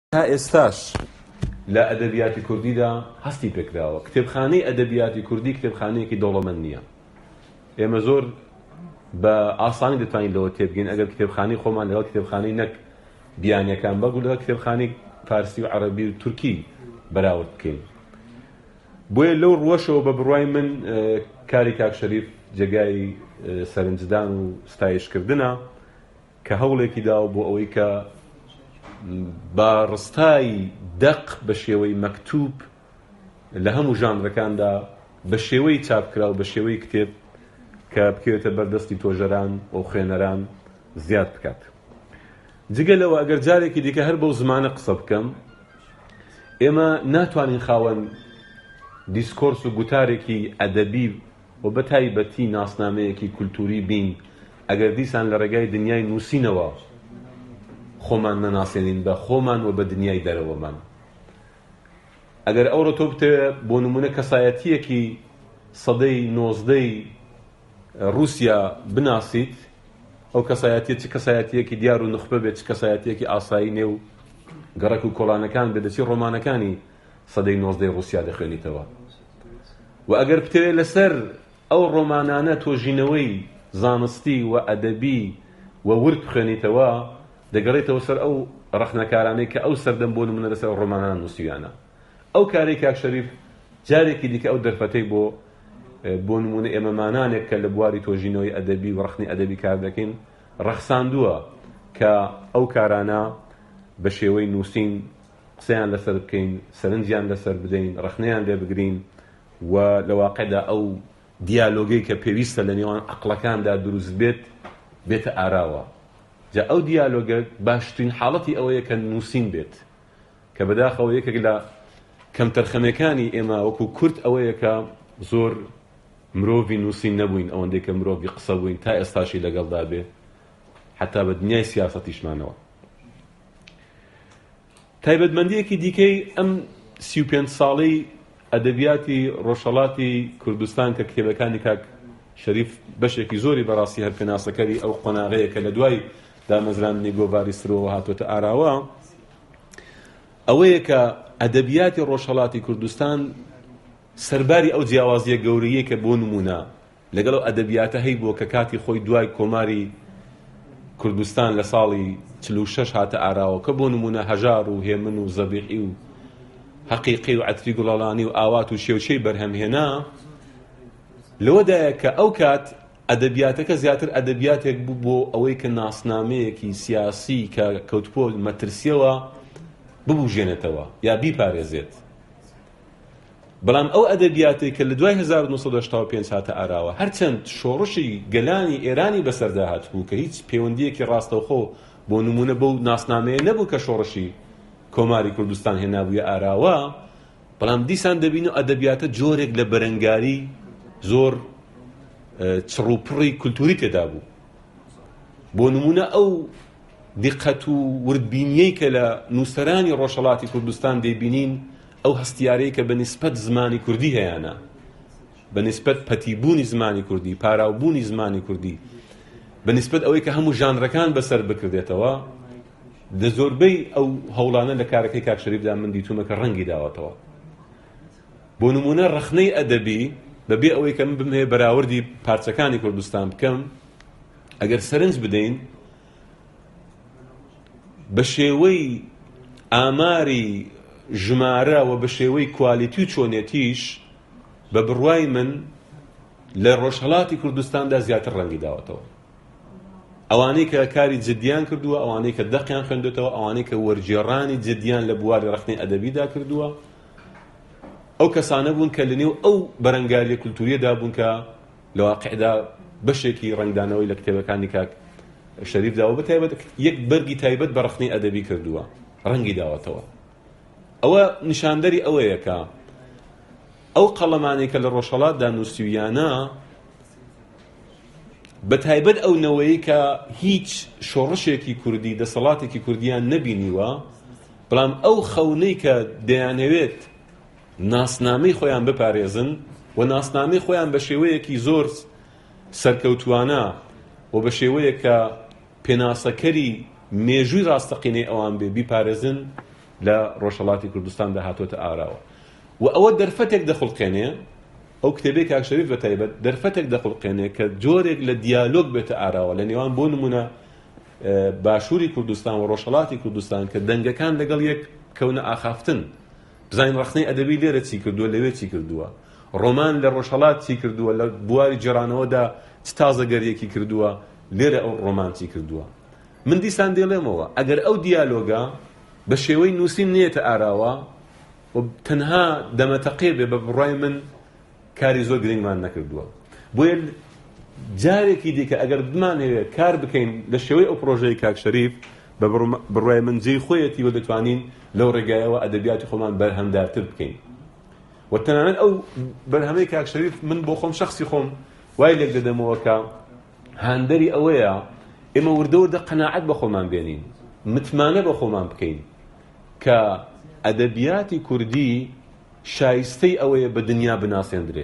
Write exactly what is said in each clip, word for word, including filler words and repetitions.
تا ئێستاش لە ئەدەبیاتی کوردیدا هەستی پێکراوە. کتێبخانەی ئەدەبیاتی کوردی کتێبخانەیەکی دەوڵەمەند نییە. ئێمە زۆر بە ئاسانی دەتوانین لەوە تێبگەین ئەگەر کتێبخانەی خۆمان لەگەڵ کتێبخانەی نەک بیانیەکان بەگو لەگەڵ کتێبخانەی فارسی و عەرەبی و تورکی بەراورد بکەین. بۆیە لەو ڕوەشەوە بە بڕوای من کاری کاک شەریف جێگای سەرنجدان و ستایشکردنە کە هەوڵێکی داوە بۆ ئەوەی کە با ڕستای دەق بە شێوەی مەکتوب لە هەموو ژانرەکاندا بە شێوەی چاپکرا و بە شێوەی کتێب کە بکەوێتە بەردەستی تۆژەران و خوێنەران زیاد بکات. جگە لەوە ئەگەر جارێکی دیکە هەر بەو زمانە قسە بکەم، ئێمە ناتوانین خاوەن دیسکۆرس و گوتارێکی ئەدەبی و بە تایبەتی ناسنامەیەکی کولتوری بین ئەگەر دیسان لە ڕێگای دنیای نووسینەوە خۆمان نەناسێنین بە خۆمان و بە دنیای دەرەوەمان. ئەگەر ئەوڕۆ تۆ بتێ بۆ نمونە کەسایەتیەکی سەدەی نۆزدەی رووسیا بناسیت، ئەو کەسایەتیە چ کەسایەتیەکی دیار و نخبە بێت، چ کەسایەتیەکی ئاسایی نێو گەڕەک و کۆڵانەکان بێت، دەچی ڕۆمانەکانی سەدەی نۆزدەی رووسیا دەخوێنیتەوە. و ئەگەر بتەوێت لەسەر ئەو ڕۆمانانە تۆژینەوەی زانستی و ئەدەبی و ورد بخوێنیتەوە، دەگەڕێتەوە سەر ئەو ڕەخنەکارانەی کە ئەو سەردەم بۆ نمونە لەسەر ڕۆمانان نووسیویانە. ئەو کارەی کاک شەریف جارێکی دیکە ئەو دەرفەتەی بۆ بۆ نمونە ئێمەمانانێک کە لە بواری تۆژینەوەی ئەدەبی و ڕەخنی ئەدەبی کار دەکەین ڕەخساندووە کە ئەو کارانە بە شێوەی نووسین قسەیان لەسەر بکەین، سەرنجیان لەسەر بدەین، ڕەخنەیان لێ بگرین و لە واقعدا ئەو دیالۆگەی کە پێویستە لە نێوان عەقڵەکاندا دروست بێت بێتە ئاراوە. جا ئەو دیالۆگە باشترین حاڵەتی ئەوەیە کە نووسین بێت، کە بەداخەوە یەکێک لە کەم تەرخەمەکانی ئێمە وەکو کورد ئەوەیە کە زۆر مرۆڤی نووسین نەبووین، ئەوەندەی کە مرۆڤی قسە بووین تا ئێستاشی لەگەڵدا بێ حتا بە دنیای سیاسەتیشمانەوە. تایبەتمەندیەکی دیکەی ئەم سی و پێنج ساڵەی ئەدەبیاتی ڕۆژهەڵاتی کوردستان کە کتێبەکانی کاک شەریف بەشێکی زۆری بەڕاستی هەر پێناسەکەری ئەو قۆناغەیە کە لە دوای دامەزراندنی گۆڤاری سرەوە هاتوۆتە ئاراوە، ئەوەیە کە ئەدەبیاتی ڕۆژهەڵاتی کوردستان سەرباری ئەو جیاوازیە گەورەیە کە بۆ نمونە لەگەڵ ئەو ئەدەبیاتە هەی بۆ کە کاتی خۆی دوای کۆماری کوردستان لە ساڵی چل و شەش هاتە ئاراوە کە بۆ نمونە هەژار و هێمن و زەبیحی و حەقیقی و عەتری گوڵاڵانی و ئاوات و شێوچەی بەرهەمهێنا، لەوەدایە کە ئەو کات ئەدەبیاتەکە زیاتر ئەدەبیاتێک بوو بۆ ئەوەی کە ناسنامەیەکی سیاسی کە کەوتپۆ مەترسیەوە ببوژێنێتەوە یا بیپارێزێت. بەڵام ئەو ئەدەبیاتێک کە لە دوای هەزار و نۆ سەد و هەشتا و پێنج هاتە ئاراوە هەرچەند شۆڕشی گەلانی ئێرانی بەسەردا هات بوو کە هیچ پەیوەندیەکی ڕاستەوخۆ بۆ نمونە بەو ناسنامەیە نەبوو کە شۆڕشی کۆماری کوردستان هێنابوویە ئاراوە، بەڵام دیسان دەبینە ئەدەبیاتە جۆرێک لە بەرەنگاری زۆر چڕوپڕی کولتوری تێدا بوو. بۆ نمونە ئەو دیقەت و وردبینیەی کە لە نووسەرانی ڕۆژهەڵاتی کوردستان دەیبینین، ئەو هەستیارەی کە بەنسبەت زمانی کوردی هەیەە، بەنسبەت پەتیبوونی زمانی کوردی، پاراوبوونی زمانی کوردی، بەنسبەت ئەوەی کە هەموو ژانرەکان بەسەر بکردێتەوە، دە زۆربەی ئەو هەوڵانە لە کارەکەی کاک شەریفدا من دیتومە کە ڕەنگی داوەتەوە. بۆ نمونە ڕەخنەی ئەدەبی بەبێ ئەوەی کە من بمهێ بەراوردی پارچەکانی کوردستان بکەم، ئەگەر سەرنج بدەین بە شێوەی ئاماری ژمارە و بە شێوەی کوالیتی و چۆنێتیش بە بڕوای من لە ڕۆژهەڵاتی کوردستاندا زیاتر ڕەنگی داوەتەوە. ئەوانەی کە کاری جدیان کردووە، ئەوانەی کە دەقیان خوێندوێتەوە، ئەوانەی کە وەرگێڕانی جدیان لە بواری ڕەخنەی ئەدەبیدا کردووە، ئەو کەسانە بوون کە لەنێو ئەو بەرەنگاریە کولتوریەدا بوون کە لە واقعدا بەشێکی ڕنگدانەوەی لە کتێبەکانی کاک شەریفدا و بەتایبەت یەک بەرگی تایبەت بە ڕەخنەی ئەدەبی کردووە، ڕەنگی داوەتەوە. ئەوە نیشاندەری ئەوەیە کە ئەو قەڵەمانەی کە لە ڕۆژهەڵاتدا نووسیویانە بەتایبەت ئەو نەوەیی کە هیچ شۆڕشێکی کوردی دەسەڵاتێکی کوردیان نەبینیوە، بەڵام ئەو خەونەی کە دەیانەوێت ناسنامەی خۆیان بپارێزن و ناسنامەی خۆیان بە شێوەیەکی زۆر سەرکەوتوانە و بە شێوەیە کە پێناسەکەری مێژووی ڕاستەقینەی ئەوان بێ بیپارێزن، لە ڕۆژهەڵاتی کوردستاندا هاتۆتە ئاراوە و ئەوە دەرفەتێک دەخڵقێنێ ئەو کتێبەی کاک شەریف بەتایبەت دەرفەتێک دەخڵقێنێ کە جۆرێک لە دیالۆگ بێتە ئاراوە لە نێوان بۆ نمونە باشووری کوردستان و ڕۆژهەڵاتی کوردستان کە دەنگەکان لەگەڵ یەک کەونە ئاخافتن بزانین ڕەخنەی ئەدەبی لێرە چی کردووە لەوێ چی کردووە ڕۆمان لە ڕۆژهەڵات چی کردووە لە بواری جێرانەوەدا چ تازەگەریەکی کردووە لێرە ئەو ڕۆمان چی کردووە من دیسان دێڵێمەوە ئەگەر ئەو دیالۆگە بە شێوەی نووسین نێتە ئاراوە و تەنها دەمەتەقێ بێ بە بڕای من کاری زۆر گرنگمان نەکردووە بۆیە جارێکی دیکە ئەگەر بمانەوێت کار بکەین لە شێوەی ئەو پرۆژەی کاک شەریف بە بڕای من جێی خۆیەتی و دەتوانین لەو ڕێگایەوە ئەدەبیاتی خۆمان بەرهەمدارتر بکەین و تەنانەت ئەو بەرهەمەی کاک شەریف من بۆ خۆم شەخصی خۆم وای لێک دەدەمەوە کە هاندەری ئەوەیە ئێمە وردە وردە قەناعەت بە خۆمان بێنین متمانە بە خۆمان بکەین کە ئەدەبیاتی کوردی شایستەی ئەوەیە بە دنیا بناسێندرێ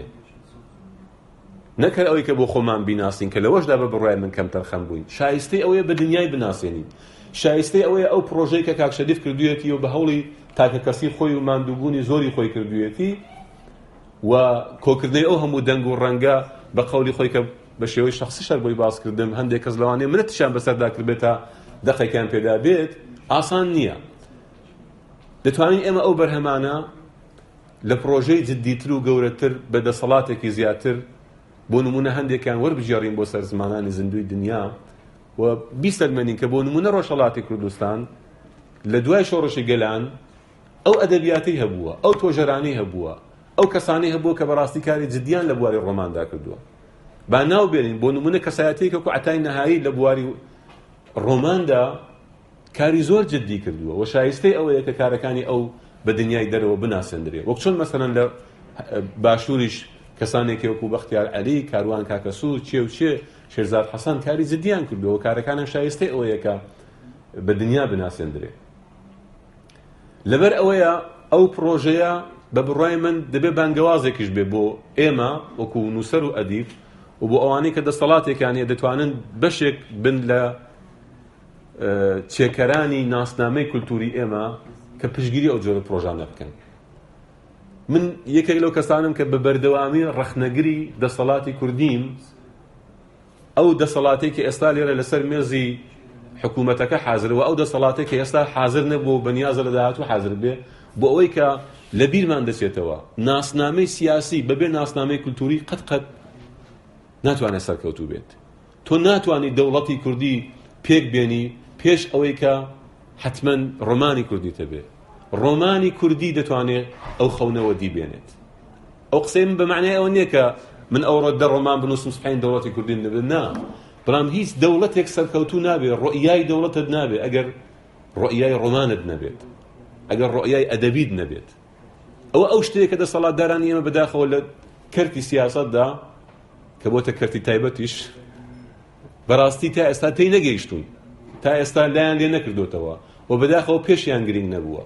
نەکەر ئەوەی کە بۆ خۆمان بیناسین کە لەوەشدا بە بڕای من کەم تەرخەم بووین شایستەی ئەوەیە بە دنیای بناسێنین شایستەی ئەوەیە ئەو پرۆژەی کە کاک شەریف کردوویەتی و بە هەوڵی تاکە کەسی خۆی و ماندووبوونی زۆری خۆی کردوویەتی و کۆکردنەی ئەو هەموو دەنگ و ڕەنگە بە قەولی خۆی کە بە شێوەی شەخسی شەر بۆی باسکردم هەندێک کەس لەوانەیە منەتیشان بەسەردا کردبێتە دەقێکیان پێدا بێت ئاسان نییە دەتوانین ئێمە ئەو بەرهەمانە لە پرۆژەی جددیتر و گەورەتر بە دەسەڵاتێکی زیاتر بۆ نمونە هەندێکیان وەربژێڕین بۆ سەر زمانانی زیندوی دنیا و بیسەلمێنین کە بۆ نمونە ڕۆژهەڵاتی کوردستان لە دوای شۆڕشی گەلان ئەو ئەدەبیاتی هەبووە ئەو تۆژەرانی هەبووە ئەو کەسانی هەبووە کە بەڕاستی کاری جددیان لە بواری ڕۆماندا کردووە با ناو بێنین بۆ نمونە کەسایەتێکە و عەتای نەهایی لە بواری ڕۆماندا کاری زۆر جددی کردووە و شایستەی ئەوەیە کە کارەکانی ئەو بە دنیای دەرەوە بناسێندرێ وەک چۆن مەسەلەن لە باشووریش کەسانێکی وەکو بەختیار عەلی کاروان کاکەسوو چێ و چێ شێرزاد حەسەن کاری جددیان کردووە و کارەکانیان شایستەی ئەوەیە کە بە دنیا بناسێندرێ لەبەر ئەوەیە ئەو پرۆژەیە بە بڕای من دەبێ بانگەوازێکیش بێ بۆ ئێمە وەکو نووسەر و ئەدیب و بۆ ئەوانەی کە دەسەڵاتێکیانە دەتوانن بەشێک بن لە چێکەرانی ناسنامەی کولتوری ئێمە کە پشگیری ئەو جۆرە پرۆژانە بکەن من یەکێک لەو کەسانم کە بە بەردەوامی ڕەخنەگری دەسەڵاتی کوردیم ئەو دەسەڵاتێکی ئێستا لێرە لەسەر مێزی حکوومەتەکە حازرەوە ئەو دەسەڵاتێک کە ئێستا حازر نەبوو بەنیازە لە داهاتوو حازر بێ بۆ ئەوەی کە لە بیرمان دەچێتەوە ناسنامەی سیاسی بەبێ ناسنامەی کولتوری قەت قەت ناتوانێت سەرکەوتوو بێت تۆ ناتوانی دەوڵەتی کوردی پێک بێنی پێش ئەوەی کە حتمەن ڕۆمانی کوردی تەبێ ڕۆمانی کوردی دەتوانێت ئەو خەونەوە دی بێنێت ئەو قسەی من بە معنای ئەوە نییە کە من ئەوڕۆ دە ڕۆمان بنووسم سبحەین دەوڵەتی کوردی نەبێت نا بەڵام هیچ دەوڵەتێک سەرکەوتوو نابێت ڕۆئیای دەوڵەتت نابێت ئەگەر ڕۆئیای ڕۆمانت نەبێت ئەگەر ڕۆئیای ئەدەبیت نەبێت ئەوە ئەو شتەیە کە دەسەڵاتدارانی ئێمە بەداخەوە لە کەرتی سیاسەتدا کە بۆتە کەرتی تایبەتیش بەڕاستی تا ئێستا تێی نەگەیشتوون تا ئێستا لایان لێ نەکردوتەوە و بەداخەوە پێشیان گرنگ نەبووە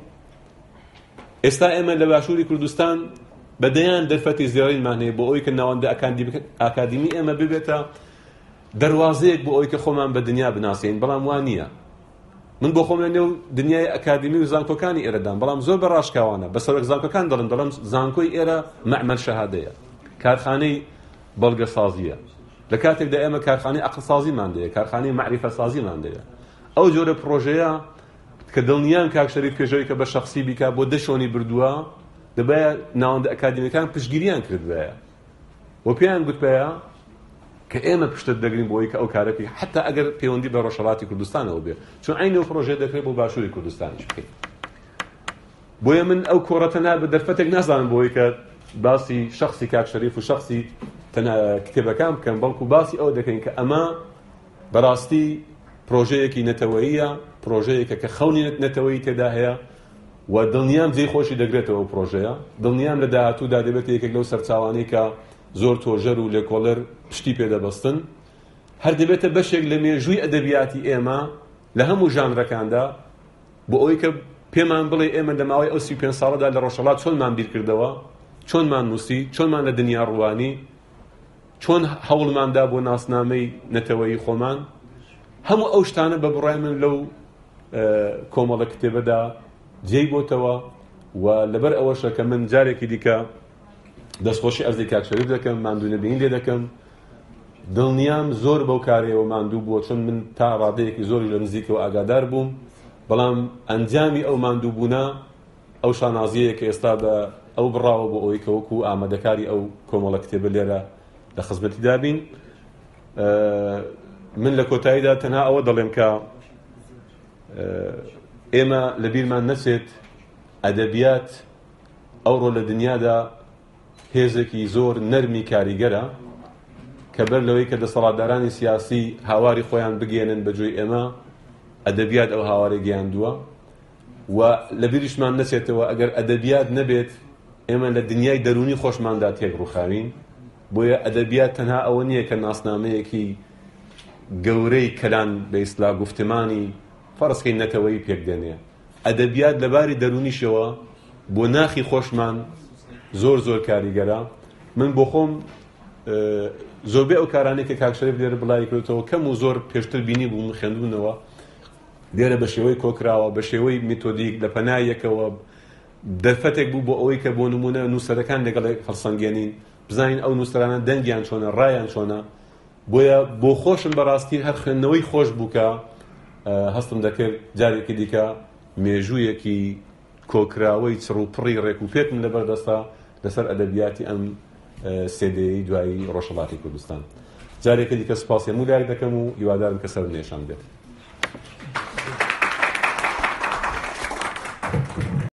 ئێستا ئێمە لە باشووری کوردستان بەدەیان دەرفەتی زێڕینمان هەیە بۆ ئەوەی کە ناوەندە ئاکادیمی ئێمە ببێتە دەواازەیەک بۆ ئەوەی کە خۆمان بە دنیا بناسێن بەڵام وان نییە من بۆ خۆم لە نێو دنیای ئەکادیمی و زانکۆکانی ئێرەدان بەڵام زۆر بە ڕاشکاوانە بە سەرۆک زانکۆکان دەڵن دەڵم زانکۆی ئێرە مەعمەل شەهادەیە کارخانەی بەڵگە سازیە لە کاتێکدا ئێمە کارخانەی عەقڵ سازیمان دەیە کارخانەی مەعریفە سازیمان دەیە ئەو جۆرە پرۆژەیە کە دڵنیان کاک شەریف پێشەوەی کە بە شەخسی بیکا بۆ دەشۆنی بردووە دەبایە ناوەندە ئەکادیمیەکان پشتگیریان کردبایە و پێیان گوتبایە کە ئێمە پشتت دەگرین بۆی کە ئەو کارەکەی حتا ئەگەر پەیوەندی بە ڕۆژهەڵاتی کوردستانەوە بێ چون عینەوە پرۆژێ دەکرێت بۆ باشووری کوردستانیش بکەین بۆیە من ئەو کۆڕەتە نا بە دەرفەتێک نازانم بۆی کە باسی شەخسی کاک شەریف و شەخسی تەنها کتێبەکان بکەن بەڵکو باسی ئەوە دەکەین کە ئەمە بەڕاستی پرۆژەیەکی نەتەوەییە پرۆژەیەکە کە خەونی نەتەوەیی تێدا هەیە و دڵنیام جێی خۆشی دەگرێتەوە پرۆژەیە دڵنیام لە داهاتوودا دەبێت یەکێک لەو سەرچاوانەی کە زۆر تۆژەر و لێکۆڵەر پشتی پێدەبەستن هەر دەبێتە بەشێک لە مێژووی ئەدەبیاتی ئێمە لە هەموو ژانرەکاندا بۆ ئەوەی کە پێمان بڵێ ئێمە لە ماوەی ئەو سی و پێنج ساڵەدا لە ڕۆژهەڵات چۆنمان بیر کردەوە چۆنمان نووسی چۆنمان لە دنیا ڕوانی چۆن هەوڵماندا بۆ ناسنامەی نەتەوەیی خۆمان هەموو ئەو شتانە بە بڕای من لەو کۆمەڵە کتێبەدا جێی بۆتەوە و لەبەر ئەوەشە کە من جارێکی دیکە دەستخۆشی ئەرزی کاک شەریف دەکەم، ماندوو نەبینی لێ دەکەم. دڵنیام زۆر بەو کارەوە ماندوو بووە، چون من تا ڕادەیەکی زۆری لە نزیکەوە ئاگادار بووم، بەڵام ئەنجامی ئەو ماندوو بوونا ئەو شانازیەیە کە ئێستا بە ئەو بڕاوە بۆ ئەوەی کە وەکو ئامادەکاری ئەو کۆمەڵە کتێبە لێرە لە خزمەتی دابین. من لە کۆتاییدا تەنها ئەوە دەڵێم کە ئێمە لە بیرمان نەچێت ئەدەبیات ئەوڕۆ لە دنیادا هێزێکی زۆر نەرمی کاریگەرە کە بەر لەوەی کە دەسەڵاتدارانی سیاسی هاواری خۆیان بگێنن بەجۆی ئێمە، ئەدەبیات ئەو هاوارەی گەیاندووە و لە بیریشمان نەچێتەوە ئەگەر ئەدەبیات نەبێت ئێمە لە دنیای دەرونی خۆشماندا تێک ڕووخاوین. بۆیە ئەدەبیات تەنها ئەوە نییە کە ناسنامەیەکی گەورەی کەلان بە ئیسلا گوفتمانی فەرزکەی نەتەوەی پێکدێنێ. ئەدەبیات لەباری دەرونیشەوە بۆ ناخی خۆشمان زۆر زۆر کاریگەرە. من بۆ خۆم زۆربەی ئەو کارانەی کە کاک شەریف لێرە بڵاوی کردەوە کەم و زۆر پێشتر بینی بووم خوێندبوونەوە، لێرە بە شێوەی کۆکراوە، بە شێوەی میتۆدیک لە پەنایەکەوە دەرفەتێک بوو بۆ ئەوەی کە بۆ نمونە نووسەرەکان لەگەڵ هەڵسەنگێنین، بزانین ئەو نووسەرانە دەنگیان چۆنە، ڕایان چۆنە. بۆیە بۆ خۆشم بەڕاستی هەر خوێندنەوەی خۆش بوو کە هەستم دەکرد جارێکی دیکە مێژوویەکی کۆکراوەی چڕوپڕی ڕێک و پێکم لەبەردەستە لەسەر ئەدەبیاتی ئەم سێدەیەی دوایی ڕۆژهەڵاتی کوردستان. جارێکی دیکە سپاسی هەموو لایەک دەکەم و هیوادارم کە سەر نێشان بێت.